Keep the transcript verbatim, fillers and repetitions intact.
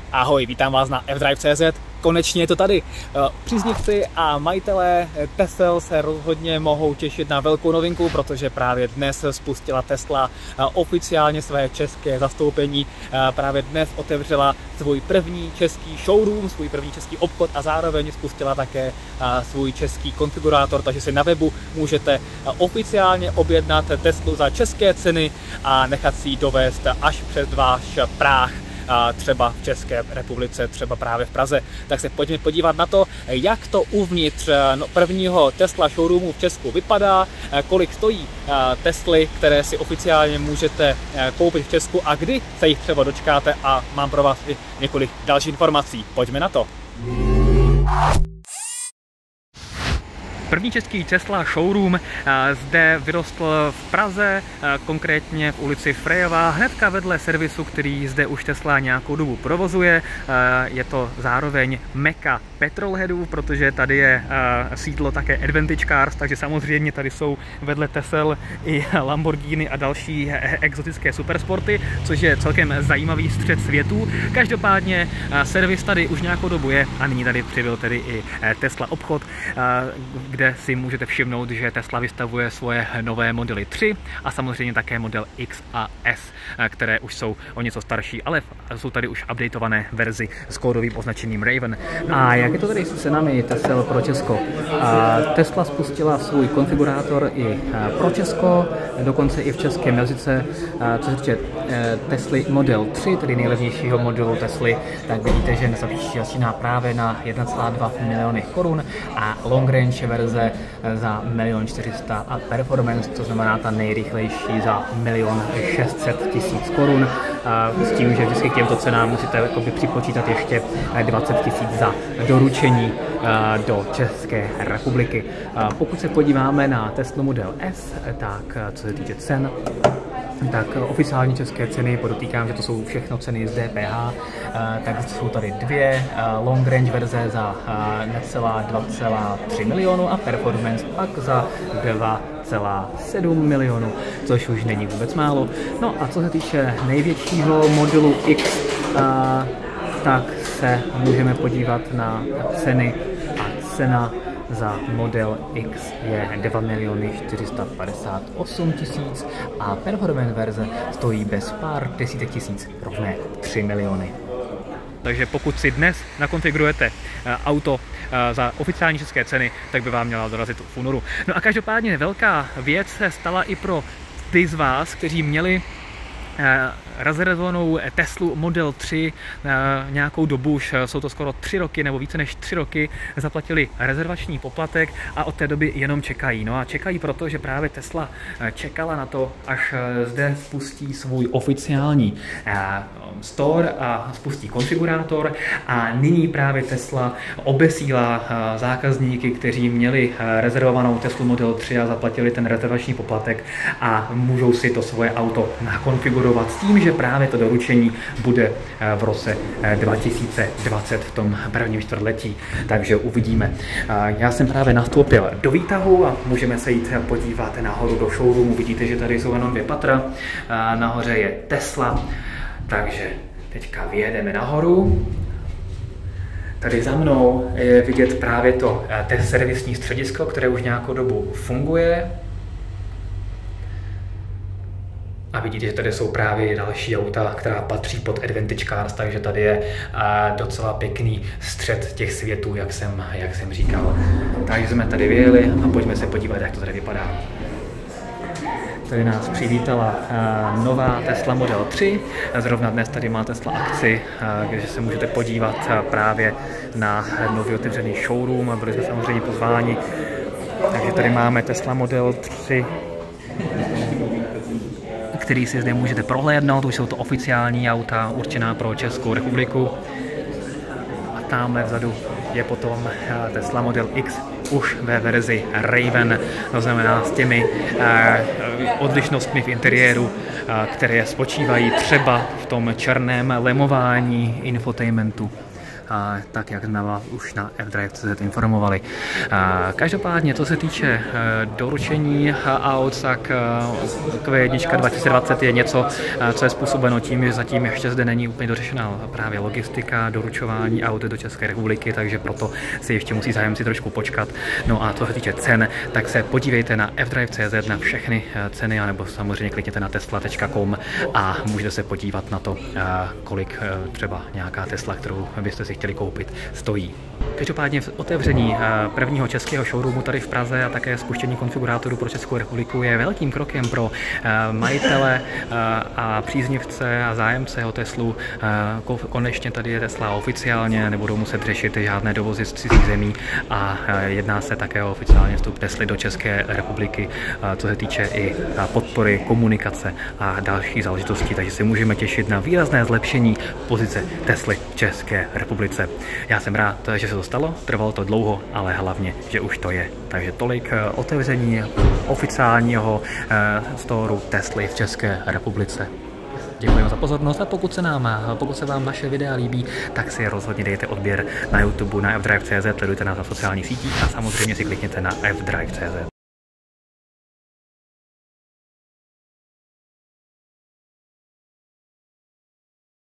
Ahoj, vítám vás na F Drive tečka cé zet. Konečně je to tady. Příznivci a majitelé Tesel se rozhodně mohou těšit na velkou novinku, protože právě dnes spustila Tesla oficiálně své české zastoupení. Právě dnes otevřela svůj první český showroom, svůj první český obchod a zároveň spustila také svůj český konfigurátor, takže si na webu můžete oficiálně objednat Teslu za české ceny a nechat si ji dovést až přes váš práh, třeba v České republice, třeba právě v Praze. Tak se pojďme podívat na to, jak to uvnitř prvního Tesla showroomu v Česku vypadá, kolik stojí Tesly, které si oficiálně můžete koupit v Česku a kdy se jich třeba dočkáte, a mám pro vás i několik dalších informací. Pojďme na to. První český Tesla showroom zde vyrostl v Praze, konkrétně v ulici Frejová, hnedka vedle servisu, který zde už Tesla nějakou dobu provozuje. Je to zároveň meka petrolheadů, protože tady je sídlo také Advantage Cars, takže samozřejmě tady jsou vedle Tesel i Lamborghini a další exotické supersporty, což je celkem zajímavý střed světů. Každopádně servis tady už nějakou dobu je a nyní tady přibyl tedy i Tesla obchod, kde si můžete všimnout, že Tesla vystavuje svoje nové modely tři a samozřejmě také model X a S, které už jsou o něco starší, ale jsou tady už updateované verzi s kódovým označením Raven. A jak je to tady s cenami Tesel pro Česko? Tesla spustila svůj konfigurátor i pro Česko, dokonce i v českém jazyce. Co se týče Tesly Model tři, tedy nejlevnějšího modelu Tesly, tak vidíte, že začíná právě na jedna celá dva miliony korun a long range verze za milion čtyři sta a performance, to znamená ta nejrychlejší, za milion šest set tisíc korun. S tím, že vždycky k těmto cenám musíte jakoby připočítat ještě dvacet tisíc za doručení do České republiky. Pokud se podíváme na Tesla Model S, tak co se týče cen, tak oficiální české ceny, podotýkám, že to jsou všechno ceny z D P H, tak jsou tady dvě long range verze za necelá dva celá tři milionu a performance pak za dva celá sedm milionu, což už není vůbec málo. No a co se týče největšího modelu X, tak se můžeme podívat na ceny a cena za model X je dva miliony čtyři sta padesát osm tisíc a performance verze stojí bez pár desítek tisíc, rovné tři miliony. Takže pokud si dnes nakonfigurujete auto za oficiální české ceny, tak by vám měla dorazit v únoru. No a každopádně velká věc se stala i pro ty z vás, kteří měli rezervovanou Teslu Model tři nějakou dobu, už jsou to skoro tři roky nebo více než tři roky, zaplatili rezervační poplatek a od té doby jenom čekají. No a čekají proto, že právě Tesla čekala na to, až zde spustí svůj oficiální store a spustí konfigurátor, a nyní právě Tesla obesílá zákazníky, kteří měli rezervovanou Teslu Model tři a zaplatili ten rezervační poplatek a můžou si to svoje auto nakonfigurovat s tím, že právě to doručení bude v roce dva tisíce dvacet v tom prvním čtvrtletí, takže uvidíme. Já jsem právě nastoupil do výtahu a můžeme se jít podívat nahoru do showroomu. Vidíte, že tady jsou jenom dvě patra, nahoře je Tesla, takže teďka vyjedeme nahoru. Tady za mnou je vidět právě to servisní středisko, které už nějakou dobu funguje. A vidíte, že tady jsou právě další auta, která patří pod Advantage Cars, takže tady je docela pěkný střed těch světů, jak jsem, jak jsem říkal. Takže jsme tady vyjeli a pojďme se podívat, jak to tady vypadá. Tady nás přivítala uh, nová Tesla Model tři. Zrovna dnes tady má Tesla akci, uh, kde se můžete podívat uh, právě na nový otevřený showroom a byli jsme samozřejmě pozváni. Takže tady máme Tesla Model tři, který si zde můžete prohlédnout. Už jsou to oficiální auta určená pro Českou republiku. A tamhle vzadu je potom uh, Tesla Model X, už ve verzi Raven, to znamená s těmi eh, odlišnostmi v interiéru, eh, které spočívají třeba v tom černém lemování infotainmentu. tak jak jsme vás už na F Drive tečka cz informovali. Každopádně, co se týče doručení aut, tak Q jedna dva tisíce dvacet je něco, co je způsobeno tím, že zatím ještě zde není úplně dořešená právě logistika, doručování aut do České republiky, takže proto si ještě musí zájemci trošku počkat. No a co se týče cen, tak se podívejte na F Drive tečka cz na všechny ceny, anebo samozřejmě klikněte na tesla tečka com a můžete se podívat na to, kolik třeba nějaká Tesla, kterou byste si chtěli koupit, stojí. Každopádně otevření prvního českého showroomu tady v Praze a také spuštění konfigurátoru pro Českou republiku je velkým krokem pro majitele a příznivce a zájemce o Teslu. Konečně tady je Tesla oficiálně, nebudou muset řešit žádné dovozy z cizích zemí a jedná se také o oficiálně vstup Tesly do České republiky, co se týče i podpory, komunikace a další záležitosti, takže si můžeme těšit na výrazné zlepšení pozice Tesly v České republice. Já jsem rád, že se to stalo, trvalo to dlouho, ale hlavně, že už to je. Takže tolik otevření oficiálního storu Tesly v České republice. Děkuji za pozornost a pokud se, nám, pokud se vám naše videa líbí, tak si rozhodně dejte odběr na YouTube, na F Drive tečka cz, sledujte nás na sociálních sítích a samozřejmě si klikněte na F Drive tečka cz.